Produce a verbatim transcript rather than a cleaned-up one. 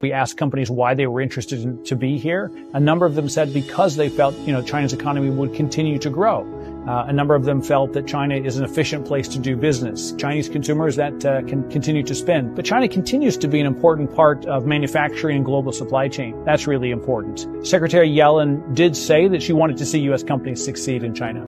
We asked companies why they were interested in, to be here. A number of them said because they felt, you know, China's economy would continue to grow. Uh, a number of them felt that China is an efficient place to do business. Chinese consumers that uh, can continue to spend. But China continues to be an important part of manufacturing and global supply chain. That's really important. Secretary Yellen did say that she wanted to see U S companies succeed in China.